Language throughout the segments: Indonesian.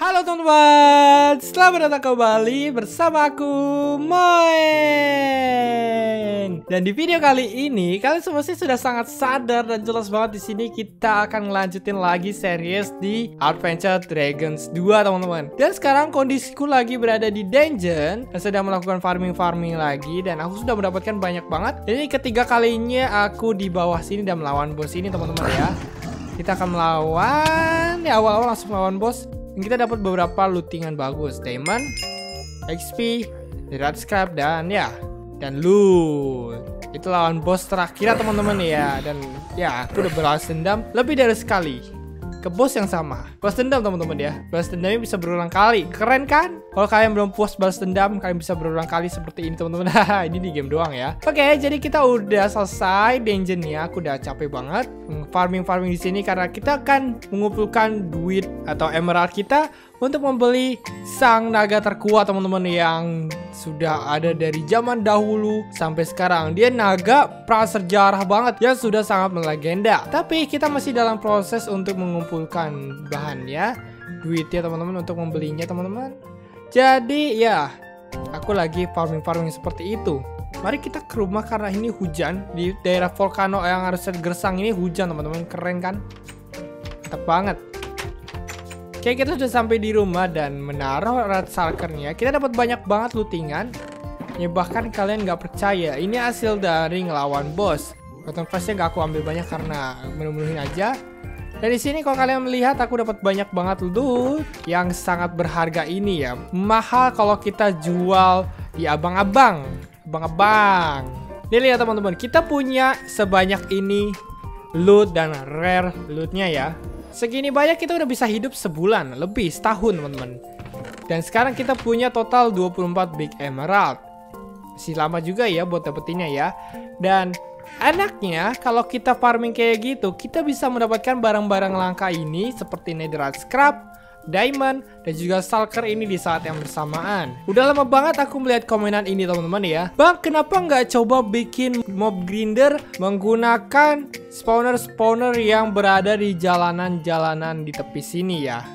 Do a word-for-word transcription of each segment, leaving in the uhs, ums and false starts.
Halo teman-teman, selamat datang kembali bersama aku Moen. Dan di video kali ini kalian semua sih sudah sangat sadar dan jelas banget di sini kita akan ngelanjutin lagi series di Adventure Dragons dua teman-teman. Dan sekarang kondisiku lagi berada di dungeon dan sedang melakukan farming-farming lagi dan aku sudah mendapatkan banyak banget. Ini ketiga kalinya aku di bawah sini dan melawan bos ini teman-teman ya. Kita akan melawan, ya awal-awal langsung melawan bos. Kita dapat beberapa lootingan bagus, diamond, X P, red scrap dan ya dan loot. Itu lawan bos terakhir teman-teman ya. Dan ya aku udah balas dendam lebih dari sekali ke bos yang sama. Balas dendam teman-teman ya. Balas dendamnya bisa berulang kali. Keren kan? Kalau kalian belum puas balas dendam, kalian bisa berulang kali seperti ini teman-teman. Ini di game doang ya. Oke, jadi kita udah selesai dungeonnya. Aku udah capek banget farming-farming di sini karena kita akan mengumpulkan duit atau emerald kita untuk membeli sang naga terkuat teman-teman yang sudah ada dari zaman dahulu sampai sekarang. Dia naga prasejarah banget yang sudah sangat melegenda. Tapi kita masih dalam proses untuk mengumpulkan bahannya, duitnya teman-teman untuk membelinya teman-teman. Jadi ya, aku lagi farming-farming seperti itu. Mari kita ke rumah karena ini hujan. Di daerah volcano yang harusnya gersang ini hujan teman-teman. Keren kan? Mantap banget. Oke, kita sudah sampai di rumah dan menaruh red shulkernya. Kita dapat banyak banget lootingan. Ya bahkan kalian nggak percaya, ini hasil dari ngelawan bos. Cotton flashnya nggak aku ambil banyak karena menemuin aja. Dan di sini kalau kalian melihat aku dapat banyak banget loot yang sangat berharga ini ya. Mahal kalau kita jual di abang-abang. Abang-abang. Nih lihat teman-teman, kita punya sebanyak ini loot dan rare lootnya ya. Segini banyak kita udah bisa hidup sebulan, lebih setahun teman-teman. Dan sekarang kita punya total dua puluh empat big emerald. Masih lama juga ya buat dapetinnya ya. Dan enaknya kalau kita farming kayak gitu, kita bisa mendapatkan barang-barang langka ini seperti netherite scrap, diamond, dan juga shulker ini di saat yang bersamaan. Udah lama banget aku melihat komenan ini teman-teman ya. Bang, kenapa nggak coba bikin mob grinder menggunakan spawner-spawner yang berada di jalanan-jalanan di tepi sini ya?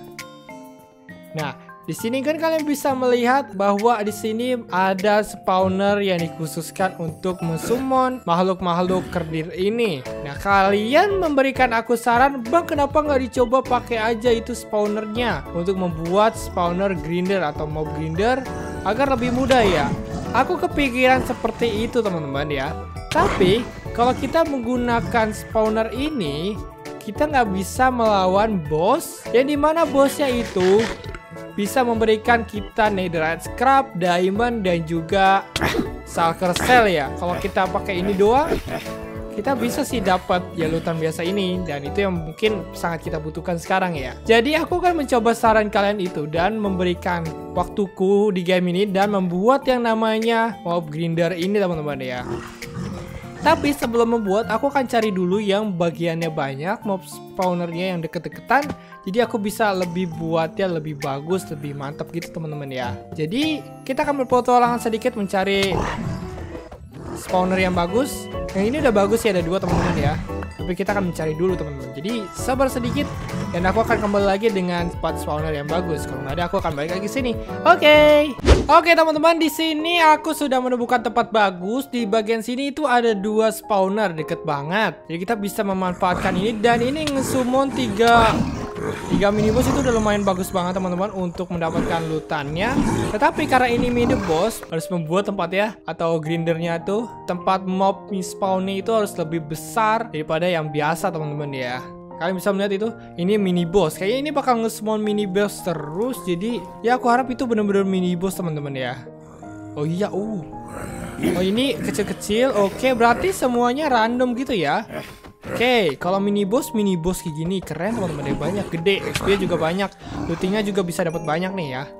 Nah, di sini kan kalian bisa melihat bahwa di sini ada spawner yang dikhususkan untuk mensummon makhluk-makhluk kerdil ini. Nah, kalian memberikan aku saran, bang kenapa nggak dicoba pakai aja itu spawnernya untuk membuat spawner grinder atau mob grinder agar lebih mudah ya. Aku kepikiran seperti itu teman-teman ya. Tapi kalau kita menggunakan spawner ini, kita nggak bisa melawan bos, yang dimana bosnya itu bisa memberikan kita netherite scrap, diamond, dan juga shulker shell ya. Kalau kita pakai ini doang, kita bisa sih dapat ya lootan biasa ini, dan itu yang mungkin sangat kita butuhkan sekarang ya. Jadi aku akan mencoba saran kalian itu dan memberikan waktuku di game ini dan membuat yang namanya mob grinder ini teman-teman ya. Tapi sebelum membuat, aku akan cari dulu yang bagiannya banyak, mob spawnernya yang deket-deketan. Jadi aku bisa lebih buatnya lebih bagus, lebih mantap gitu teman-teman ya. Jadi kita akan berpetualangan sedikit mencari spawner yang bagus. Yang ini udah bagus ya, ada dua teman-teman ya. Tapi kita akan mencari dulu teman-teman. Jadi sabar sedikit dan aku akan kembali lagi dengan spot spawner yang bagus. Kalau nggak ada aku akan balik lagi ke sini. Oke. Okay. Oke okay, teman-teman, di sini aku sudah menemukan tempat bagus. Di bagian sini itu ada dua spawner deket banget. Jadi kita bisa memanfaatkan ini dan ini ngesummon tiga Tiga mini boss itu udah lumayan bagus banget teman-teman untuk mendapatkan lootannya. Tetapi karena ini mini boss, harus membuat tempat ya atau grindernya tuh, tempat mob spawnnya itu harus lebih besar daripada yang biasa teman-teman ya. Kalian bisa melihat itu, ini mini boss. Kayaknya ini bakal nge-spawn mini boss terus. Jadi ya aku harap itu bener-bener mini boss teman-teman ya. Oh iya, uh. Oh ini kecil-kecil. Oke, berarti semuanya random gitu ya. Oke, okay, kalau mini boss, mini boss kayak gini keren teman-teman, banyak, gede, X P juga banyak, lootingnya juga bisa dapat banyak nih ya.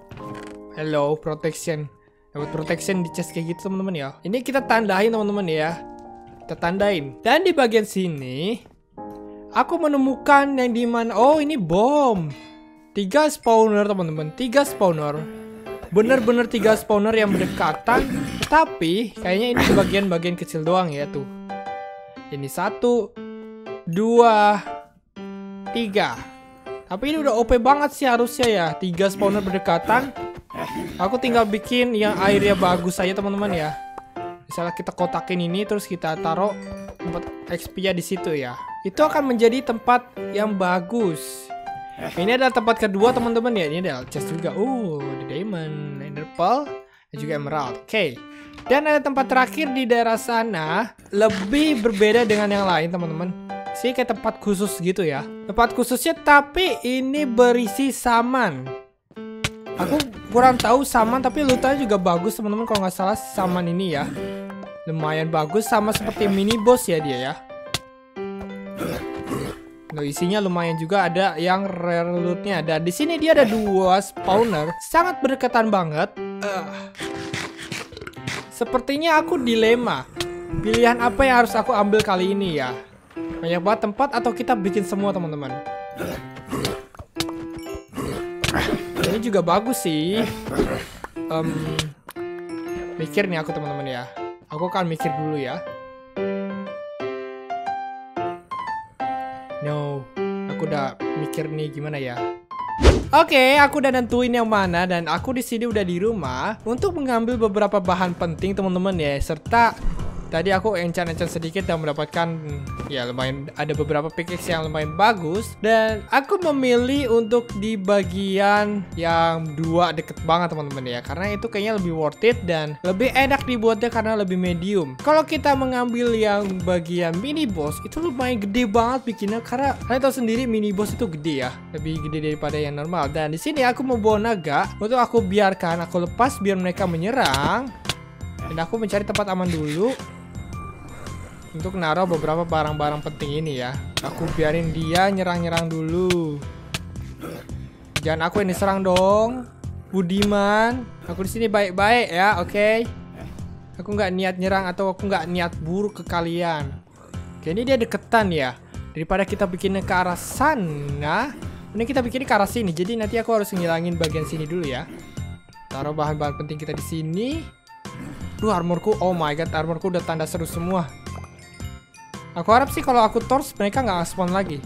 Hello, protection, dapat protection di chest kayak gitu teman-teman ya. Ini kita tandain teman-teman ya, kita tandain. Dan di bagian sini, aku menemukan yang dimana, oh ini bom, tiga spawner teman-teman, tiga spawner, bener-bener tiga spawner yang berdekatan, tapi kayaknya ini bagian-bagian kecil doang ya tuh. Ini satu, dua, tiga. Tapi ini udah O P banget sih harusnya ya. Tiga spawner berdekatan. Aku tinggal bikin yang airnya bagus aja teman-teman ya. Misalnya kita kotakin ini terus kita taruh tempat X P-nya di situ ya. Itu akan menjadi tempat yang bagus. Ini adalah tempat kedua teman-teman ya. Ini adalah chest juga. Uh, ada diamond, ender pearl, dan juga emerald. Oke. Okay. Dan ada tempat terakhir di daerah sana. Lebih berbeda dengan yang lain teman-teman. Sih kayak tempat khusus gitu ya. Tempat khususnya tapi ini berisi saman. Aku kurang tahu saman tapi lootnya juga bagus teman-teman. Kalau nggak salah saman ini ya lumayan bagus, sama seperti mini boss ya dia ya. Nah, isinya lumayan juga, ada yang rare lootnya. Dan di sini dia ada dua spawner sangat berdekatan banget. Uh. Sepertinya aku dilema. Pilihan apa yang harus aku ambil kali ini ya? Banyak banget tempat atau kita bikin semua teman-teman? Ini juga bagus sih. Um, mikir nih aku teman-teman ya. Aku akan mikir dulu ya. No, aku udah mikir nih gimana ya. Oke, okay, aku udah nentuin yang mana dan aku di sini udah di rumah untuk mengambil beberapa bahan penting teman-teman ya, serta tadi aku enchant-enchant sedikit dan mendapatkan ya lumayan, ada beberapa pickaxe yang lumayan bagus. Dan aku memilih untuk di bagian yang dua deket banget teman-teman ya, karena itu kayaknya lebih worth it dan lebih enak dibuatnya karena lebih medium. Kalau kita mengambil yang bagian mini boss itu lumayan gede banget bikinnya, karena kalian tahu sendiri mini boss itu gede ya, lebih gede daripada yang normal. Dan di sini aku membawa naga untuk aku biarkan aku lepas biar mereka menyerang. Dan aku mencari tempat aman dulu untuk naruh beberapa barang-barang penting ini ya. Aku biarin dia nyerang-nyerang dulu. Jangan aku yang diserang dong, Budiman. Aku di sini baik-baik ya, oke? Okay? Aku nggak niat nyerang atau aku nggak niat buruk ke kalian. Oke, ini dia deketan ya. Daripada kita bikinnya ke arah sana, ini kita bikinnya ke arah sini. Jadi nanti aku harus ngilangin bagian sini dulu ya. Taruh bahan-bahan penting kita di sini. Duh, armorku, oh my god, armorku udah tanda seru semua. Aku harap sih kalau aku torch mereka nggak spawn lagi.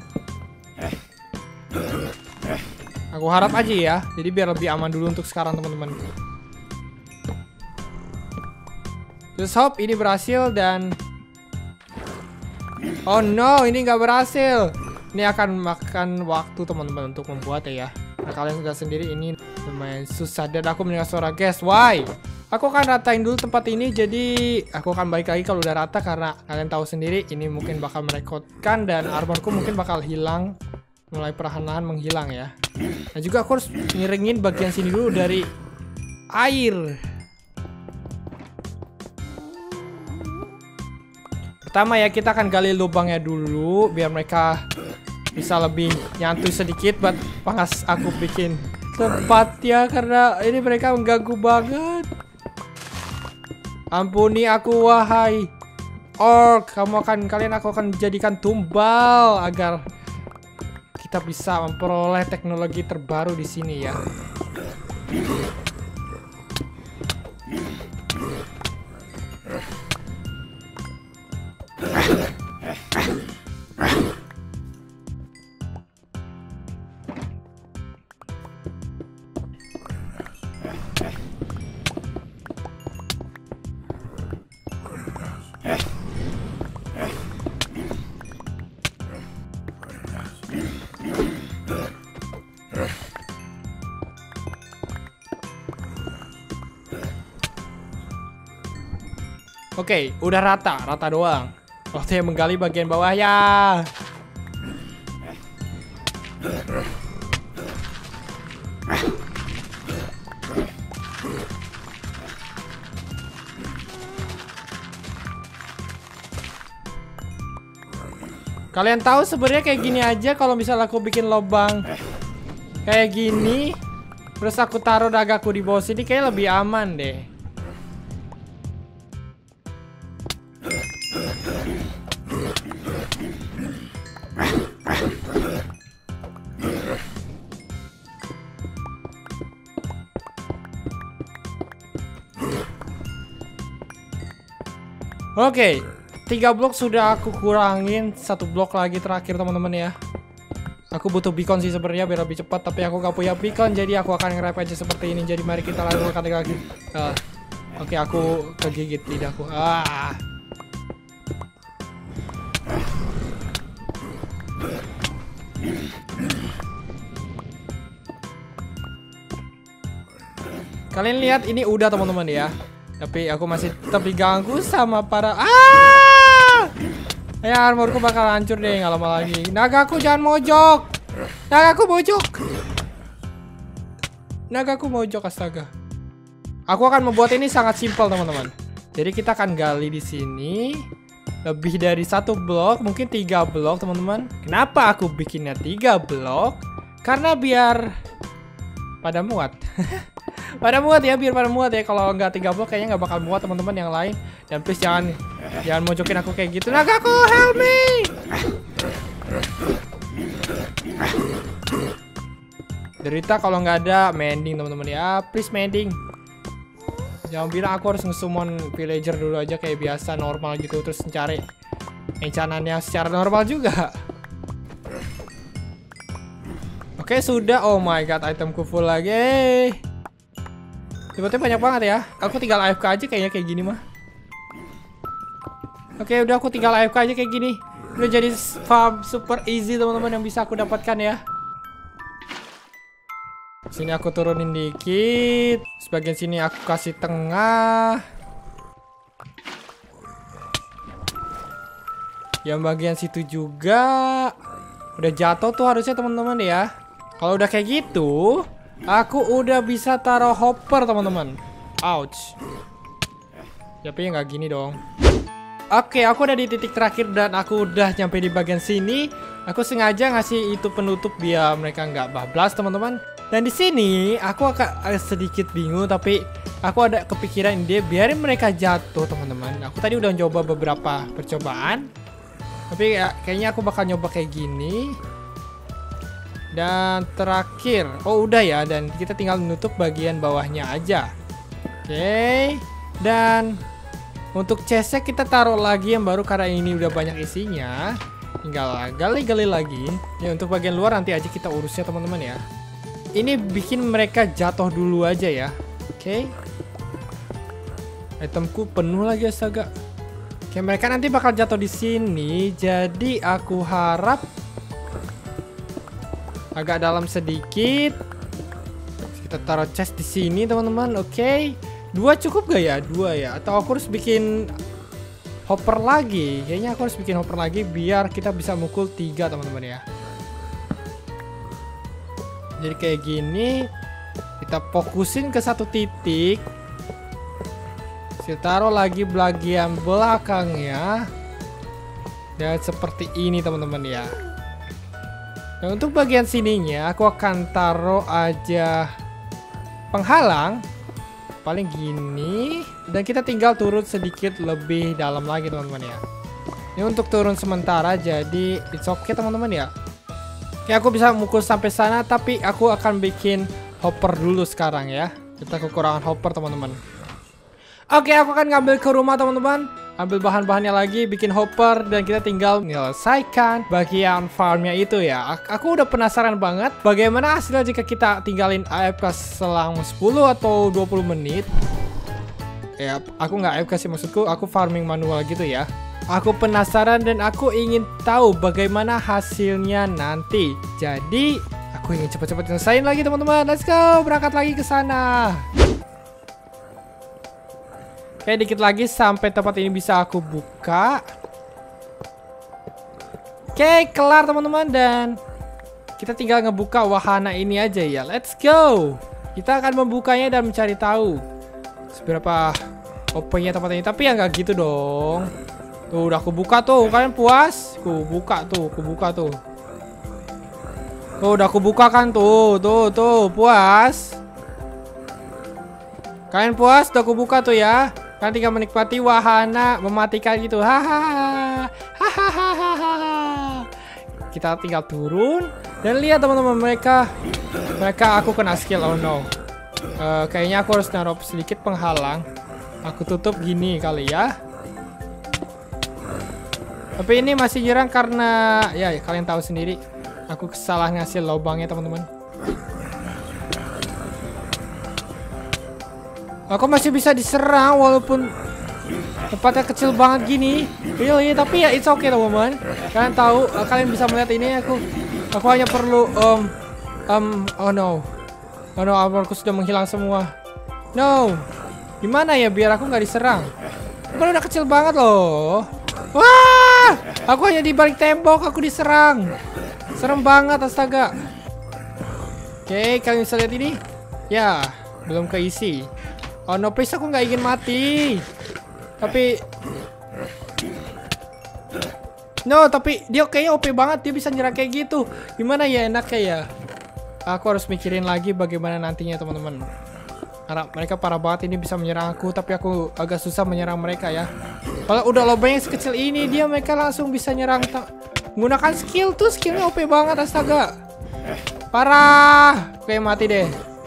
Aku harap aja ya. Jadi biar lebih aman dulu untuk sekarang teman-teman. Just hope ini berhasil dan oh no, ini nggak berhasil. Ini akan makan waktu teman-teman untuk membuatnya ya. Nah, kalian sudah sendiri ini lumayan susah dan aku mendengar suara gas. Why? Aku akan ratain dulu tempat ini, jadi aku akan balik lagi kalau udah rata karena kalian tahu sendiri ini mungkin bakal merekodkan dan armorku mungkin bakal hilang, mulai perlahan-lahan menghilang ya. Nah juga aku harus ngiringin bagian sini dulu dari air. Pertama ya kita akan gali lubangnya dulu biar mereka bisa lebih nyantui sedikit buat pas aku bikin tempat ya, karena ini mereka mengganggu banget. Ampuni aku wahai orc, kamu akan kalian aku akan jadikan tumbal agar kita bisa memperoleh teknologi terbaru di sini ya. Oke, udah rata, rata doang. Waktu yang menggali bagian bawah ya. Kalian tahu sebenarnya kayak gini aja kalau misalnya aku bikin lubang kayak gini, terus aku taruh nagaku di bawah sini kayak lebih aman deh. Oke, tiga blok sudah aku kurangin, satu blok lagi terakhir teman-teman ya. Aku butuh beacon sih sebenarnya biar lebih cepat, tapi aku gak punya beacon, jadi aku akan nge-rap aja seperti ini. Jadi mari kita langsung kali lagi. Uh, Oke, okay, aku kegigit lidahku. Ah. Kalian lihat ini udah teman-teman ya. Tapi aku masih tetap diganggu sama para ah. Ya armorku bakal hancur deh nggak lama lagi. Nagaku jangan mojok. Nagaku mojok. Nagaku mojok astaga. Aku akan membuat ini sangat simpel teman-teman. Jadi kita akan gali di sini lebih dari satu blok, mungkin tiga blok teman-teman. Kenapa aku bikinnya tiga blok? Karena biar pada muat. Pada muat ya, biar pada muat ya. Kalau nggak tiga blok kayaknya nggak bakal muat teman-teman yang lain. Dan please jangan jangan mojokin aku kayak gitu. Nagaku, help me! Derita kalau nggak ada mending teman-teman ya. Please mending. Jangan bilang aku harus nge-summon villager dulu aja kayak biasa normal gitu, terus mencari encanannya secara normal juga. Oke sudah, oh my god itemku full lagi. Tiba-tiba banyak banget ya. Aku tinggal A F K aja kayaknya kayak gini mah. Oke udah aku tinggal A F K aja kayak gini. Udah jadi farm super easy teman-teman yang bisa aku dapatkan ya. Sini aku turunin dikit. Sebagian sini aku kasih tengah. Yang bagian situ juga. Udah jatuh tuh harusnya teman-teman ya. Kalau udah kayak gitu, aku udah bisa taruh hopper teman-teman. Ouch. Tapi nggak gini dong. Oke, aku udah di titik terakhir dan aku udah nyampe di bagian sini. Aku sengaja ngasih itu penutup biar mereka nggak bablas teman-teman. Dan di sini aku akan sedikit bingung, tapi aku ada kepikiran ide biarin mereka jatuh teman-teman. Aku tadi udah coba beberapa percobaan, tapi ya, kayaknya aku bakal nyoba kayak gini. Dan terakhir, oh udah ya, dan kita tinggal menutup bagian bawahnya aja. Oke, dan untuk chestnya kita taruh lagi yang baru karena ini udah banyak isinya. Tinggal gali-gali lagi. Ya untuk bagian luar nanti aja kita urusnya teman-teman ya. Ini bikin mereka jatuh dulu aja ya. Oke. Itemku penuh lagi astaga. Oke, mereka nanti bakal jatuh di sini. Jadi aku harap agak dalam sedikit. Kita taruh chest di sini teman-teman. Oke. Dua cukup gak ya? Dua ya. Atau aku harus bikin hopper lagi. Kayaknya aku harus bikin hopper lagi biar kita bisa mukul tiga teman-teman ya. Jadi kayak gini, kita fokusin ke satu titik. Saya taruh lagi bagian belakangnya. Dan seperti ini teman-teman ya. Dan untuk bagian sininya aku akan taruh aja penghalang. Paling gini. Dan kita tinggal turun sedikit lebih dalam lagi teman-teman ya. Ini untuk turun sementara, jadi it's okay teman-teman ya. Oke, aku bisa mukul sampai sana, tapi aku akan bikin hopper dulu sekarang ya. Kita kekurangan hopper teman-teman. Oke, aku akan ngambil ke rumah teman-teman, ambil bahan-bahannya lagi, bikin hopper, dan kita tinggal menyelesaikan bagian farmnya itu ya. Aku udah penasaran banget bagaimana hasilnya jika kita tinggalin A F K selang sepuluh atau dua puluh menit. Ya, aku nggak A F K sih, maksudku aku farming manual gitu ya. Aku penasaran dan aku ingin tahu bagaimana hasilnya nanti. Jadi, aku ingin cepat-cepat selesaiin lagi teman-teman. Let's go, berangkat lagi ke sana. Oke, dikit lagi sampai tempat ini bisa aku buka. Oke, kelar teman-teman, dan kita tinggal ngebuka wahana ini aja ya. Let's go. Kita akan membukanya dan mencari tahu seberapa O P-nya tempat ini. Tapi ya nggak gitu dong. Tuh udah aku buka tuh, kalian puas? Aku buka tuh, aku buka tuh. Tuh udah aku buka kan tuh, tuh tuh puas. Kalian puas? Udah aku buka tuh ya. Kalian tinggal menikmati wahana mematikan gitu. Hahaha, hahaha. Kita tinggal turun dan lihat teman-teman mereka, mereka aku kena skill. Oh no. Uh, kayaknya aku harus naruh sedikit penghalang. Aku tutup gini kali ya. Tapi ini masih nyerang karena ya kalian tahu sendiri. Aku salah ngasih lubangnya teman-teman. Aku masih bisa diserang walaupun tempatnya kecil banget gini. Really, tapi ya it's okay teman-teman. Kalian tahu, uh, kalian bisa melihat ini aku aku hanya perlu um um oh no. Oh no, armorku sudah menghilang semua. No. Gimana ya biar aku nggak diserang? Kan udah kecil banget loh. Wah! Aku hanya di balik tembok, aku diserang. Serem banget, astaga. Oke, kalian bisa lihat ini? Ya, belum keisi. Oh no, please, aku nggak ingin mati. Tapi no, tapi dia kayaknya O P banget. Dia bisa nyerang kayak gitu. Gimana ya enaknya ya? Aku harus mikirin lagi bagaimana nantinya teman-teman. Karena mereka parah banget ini bisa menyerang aku, tapi aku agak susah menyerang mereka ya. Kalau udah lubangnya sekecil ini, dia mereka langsung bisa nyerang. Menggunakan skill tuh, skillnya O P banget, astaga. Parah. Oke, mati deh.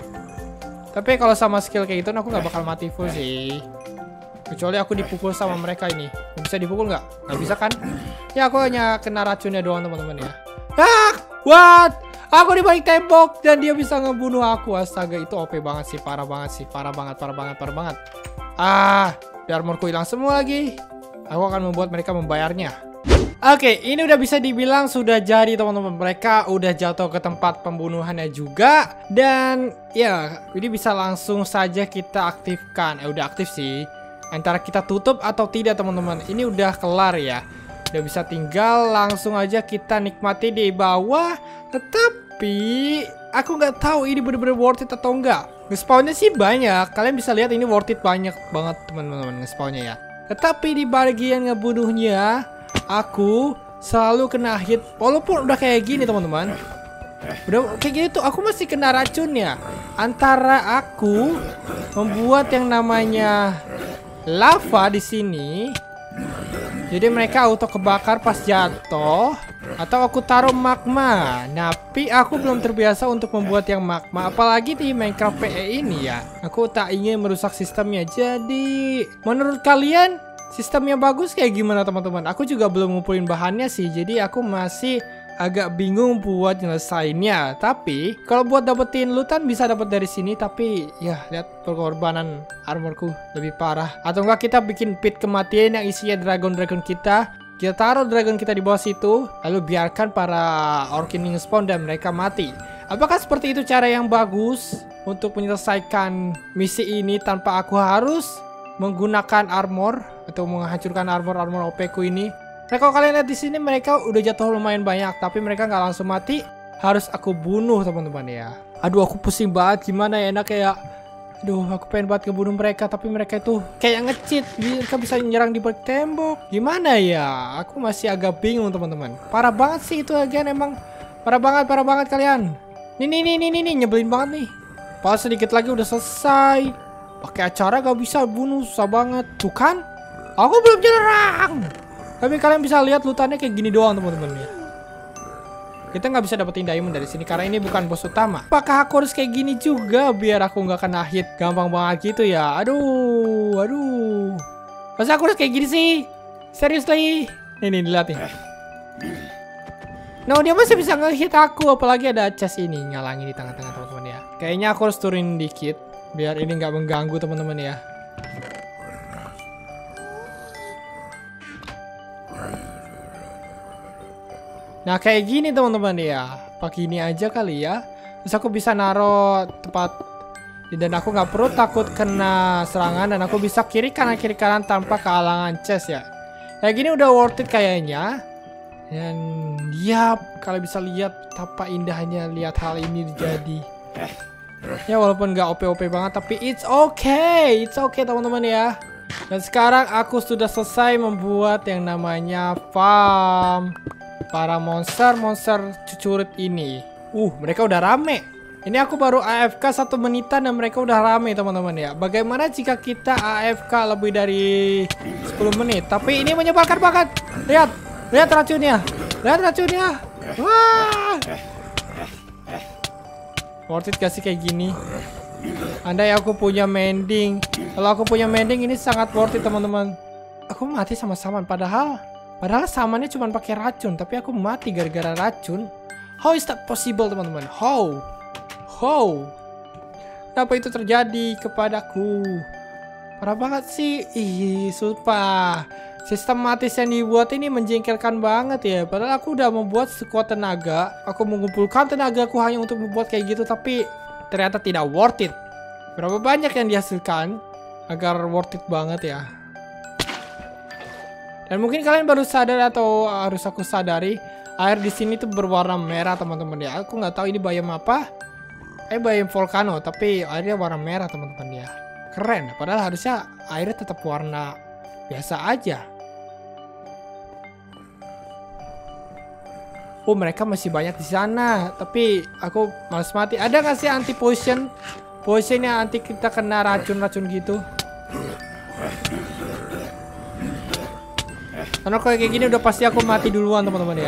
Tapi kalau sama skill kayak gitu, aku nggak bakal mati full sih. Kecuali aku dipukul sama mereka ini. Bisa dipukul nggak? Nggak bisa kan? Ya, aku hanya kena racunnya doang teman-teman ya. Ah, what? Aku di balik tembok dan dia bisa ngebunuh aku. Astaga, itu O P banget sih, parah banget sih, parah banget, parah banget, parah banget. Ah, armorku hilang semua lagi. Aku akan membuat mereka membayarnya. Oke, ini udah bisa dibilang sudah jadi teman-teman. Mereka udah jatuh ke tempat pembunuhannya juga. Dan ya, ini bisa langsung saja kita aktifkan. Eh, udah aktif sih. Antara kita tutup atau tidak teman-teman. Ini udah kelar ya. Udah bisa tinggal langsung aja kita nikmati di bawah. Tetapi aku nggak tahu ini bener-bener worth it atau enggak. Nge-spawnnya sih banyak. Kalian bisa lihat ini worth it banyak banget teman-teman nge-spawnnya ya. Tetapi di bagian ngebunuhnya, aku selalu kena hit. Walaupun udah kayak gini teman-teman. Udah kayak gini tuh aku masih kena racunnya. Antara aku membuat yang namanya lava di sini. Jadi mereka auto kebakar pas jatuh. Atau aku taruh magma. Tapi aku belum terbiasa untuk membuat yang magma. Apalagi di Minecraft P E ini ya. Aku tak ingin merusak sistemnya. Jadi menurut kalian sistemnya bagus kayak gimana teman-teman? Aku juga belum ngumpulin bahannya sih. Jadi aku masih agak bingung buat nyelesainnya. Tapi kalau buat dapetin lootan bisa dapat dari sini. Tapi ya lihat pengorbanan armorku lebih parah. Atau enggak kita bikin pit kematian yang isinya dragon-dragon kita. Kita taruh dragon kita di bawah situ. Lalu biarkan para orc ini nge-spawn dan mereka mati. Apakah seperti itu cara yang bagus untuk menyelesaikan misi ini tanpa aku harus menggunakan armor atau menghancurkan armor-armor O P ku ini? Nah, kalau kalian lihat di sini mereka udah jatuh lumayan banyak, tapi mereka nggak langsung mati. Harus aku bunuh teman-teman ya. Aduh, aku pusing banget gimana ya enak kayak. Aduh, aku pengen banget ngebunuh mereka, tapi mereka itu kayak nge-cheat. Mereka bisa nyerang di balik tembok. Gimana ya? Aku masih agak bingung teman-teman. Parah banget sih itu agen emang. Parah banget, parah banget kalian. Nih, nih, nih, nih, nih, nyebelin banget nih. Pas sedikit lagi udah selesai. Pakai acara gak bisa bunuh, susah banget. Tuh kan? Aku belum nyerang. Tapi kalian bisa lihat lootannya kayak gini doang teman-teman ya. Kita nggak bisa dapetin diamond dari sini karena ini bukan bos utama. Apakah aku harus kayak gini juga biar aku nggak kena hit gampang banget gitu ya? Aduh, aduh. Masa aku harus kayak gini sih? Seriously? Nih, nih, lihat nih. No, dia masih bisa nge-hit aku. Apalagi ada chest ini ngalangin di tengah-tengah teman-teman ya. Kayaknya aku harus turunin dikit biar ini nggak mengganggu teman-teman ya. Nah kayak gini teman-teman ya. Pakai ini aja kali ya. Terus aku bisa naro tempat. Dan aku nggak perlu takut kena serangan. Dan aku bisa kiri kanan kiri kanan tanpa kehalangan chest ya. Kayak gini udah worth it kayaknya. Dan ya kalian bisa lihat betapa indahnya lihat hal ini jadi. Ya walaupun nggak O P O P banget. Tapi it's okay. It's okay teman-teman ya. Dan sekarang aku sudah selesai membuat yang namanya farm para monster-monster cucurit ini. Uh, mereka udah rame. Ini aku baru A F K satu menitan dan mereka udah rame teman-teman ya. Bagaimana jika kita A F K lebih dari sepuluh menit? Tapi ini menyebalkan banget. Lihat, lihat racunnya. Lihat racunnya. Wah. Worth it gak sih kayak gini? Andai aku punya mending. Kalau aku punya mending ini sangat worth it teman-teman. Aku mati sama saman padahal Padahal samannya cuma pakai racun, tapi aku mati gara-gara racun. How is that possible teman-teman? How? How? Kenapa itu terjadi kepadaku? Parah banget sih. Ih, sumpah. Sistematis yang dibuat ini menjengkelkan banget ya. Padahal aku udah membuat sekuat tenaga. Aku mengumpulkan tenagaku hanya untuk membuat kayak gitu. Tapi ternyata tidak worth it. Berapa banyak yang dihasilkan agar worth it banget ya. Dan mungkin kalian baru sadar atau harus aku sadari, air di sini tuh berwarna merah teman-teman ya. Aku nggak tahu ini biome apa. Eh biome volcano, tapi airnya warna merah teman-teman ya. Keren. Padahal harusnya airnya tetap warna biasa aja. Oh, mereka masih banyak di sana. Tapi aku malas mati. Ada nggak sih anti poison? Poisonnya anti kita kena racun-racun gitu. Karena kalau kayak gini udah pasti aku mati duluan teman-teman ya.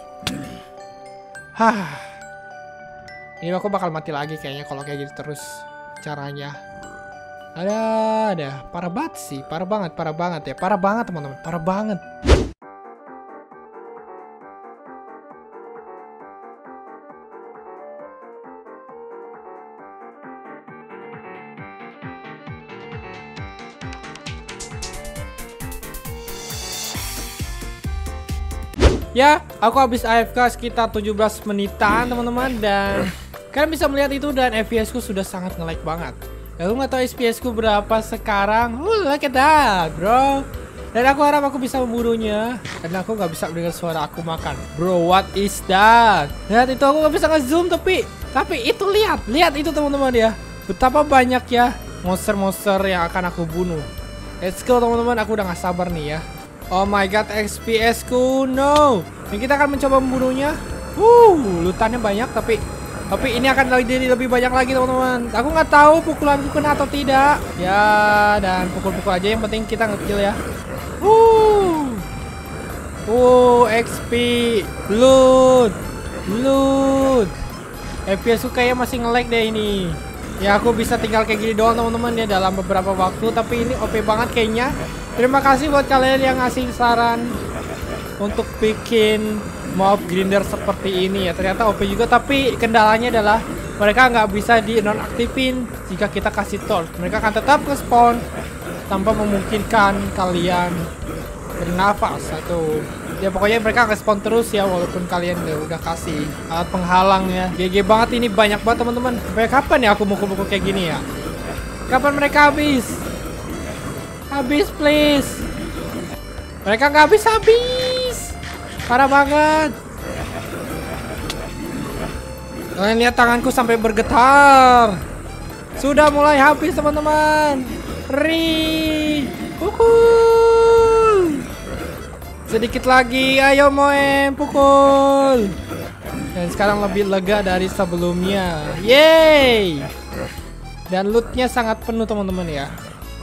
Hah. Ini aku bakal mati lagi kayaknya kalau kayak gitu terus caranya. Ada, ada. Parah banget sih, parah banget, parah banget ya, parah banget teman-teman, parah banget. Ya, aku habis A F K sekitar tujuh belas menitan teman-teman. Dan kalian bisa melihat itu dan F P S ku sudah sangat nge-lag banget. Aku nggak tahu F P S ku berapa sekarang. Oh, look at that, bro. Dan aku harap aku bisa membunuhnya. Karena aku nggak bisa mendengar suara aku makan. Bro, what is that? Lihat itu, aku nggak bisa nge-zoom tapi Tapi itu lihat, lihat itu teman-teman ya. Betapa banyak ya monster-monster yang akan aku bunuh. Let's go teman-teman, aku udah nggak sabar nih ya. Oh my god, X P S ku, no. Dan kita akan mencoba membunuhnya. Uh, lutannya banyak tapi Tapi ini akan jadi lebih banyak lagi teman-teman. Aku nggak tahu pukulanku kena atau tidak. Ya, dan pukul-pukul aja, yang penting kita nge-kill ya. Uh, uh, X P, loot, loot. F P S ku kayak masih nge-lag deh ini. Ya, aku bisa tinggal kayak gini doang teman-teman ya dalam beberapa waktu. Tapi ini O P banget kayaknya. Terima kasih buat kalian yang ngasih saran untuk bikin mob grinder seperti ini ya. Ternyata O P juga, tapi kendalanya adalah mereka nggak bisa di nonaktifin jika kita kasih torch. Mereka akan tetap nge-spawn tanpa memungkinkan kalian bernafas atau ya pokoknya mereka nge-spawn terus ya walaupun kalian udah kasih alat penghalang ya. G G banget ini, banyak banget teman-teman. Sampai kapan ya aku mukul-mukul kayak gini ya? Kapan mereka habis? Habis please. Mereka nggak habis-habis. Parah banget. Kalian lihat tanganku sampai bergetar. Sudah mulai habis teman-teman. Ri. Pukul. Sedikit lagi. Ayo Moem, pukul. Dan sekarang lebih lega dari sebelumnya. Yeay. Dan lootnya sangat penuh teman-teman ya.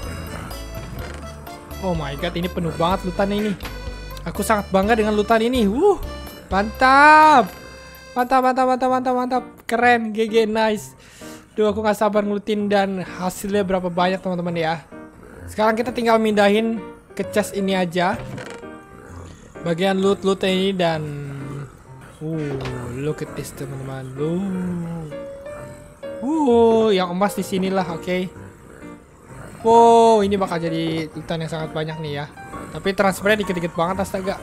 Oh my god, ini penuh banget lootannya ini. Aku sangat bangga dengan lootan ini. Wuh, mantap. Mantap, mantap, mantap, mantap, mantap. Keren, G G, nice. Duh, aku gak sabar ngelutin dan hasilnya berapa banyak teman-teman ya. Sekarang kita tinggal mindahin ke chest ini aja. Bagian loot-loot ini dan uh, look at this teman-teman. Uh. Uh, yang emas di sinilah, oke. Okay. Wow, ini bakal jadi lootan yang sangat banyak nih ya. Tapi transfernya dikit-dikit banget, astaga.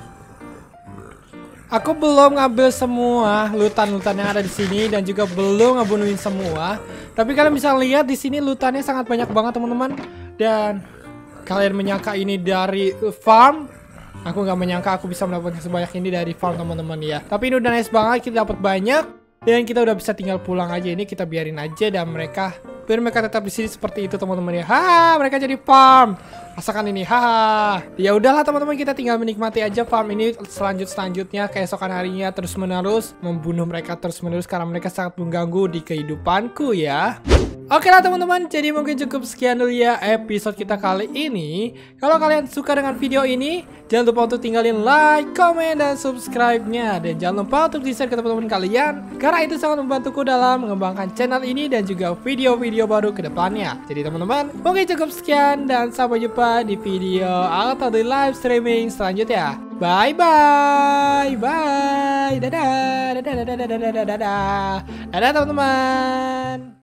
Aku belum ngambil semua lootan-lootan yang ada di sini dan juga belum ngebunuhin semua. Tapi kalian bisa lihat di sini lootannya sangat banyak banget teman-teman. Dan kalian menyangka ini dari farm? Aku nggak menyangka aku bisa mendapatkan sebanyak ini dari farm teman-teman ya. Tapi ini udah nice banget, kita dapat banyak. Dan kita udah bisa tinggal pulang aja, ini kita biarin aja dan mereka biar mereka tetap di sini seperti itu teman-teman ya. Ha, mereka jadi farm. Rasakan ini. Ha. Ya udahlah teman-teman, kita tinggal menikmati aja farm ini selanjut selanjutnya keesokan harinya terus menerus membunuh mereka terus menerus karena mereka sangat mengganggu di kehidupanku ya. Oke lah teman-teman, jadi mungkin cukup sekian dulu ya episode kita kali ini. Kalau kalian suka dengan video ini, jangan lupa untuk tinggalin like, komen, dan subscribe-nya. Dan jangan lupa untuk di-share ke teman-teman kalian, karena itu sangat membantuku dalam mengembangkan channel ini dan juga video-video baru ke depannya. Jadi teman-teman, mungkin cukup sekian dan sampai jumpa di video atau di live streaming selanjutnya. Bye bye, bye, dadah, dadah, dadah, dadah, dadah, dadah, dadah, dadah teman-teman.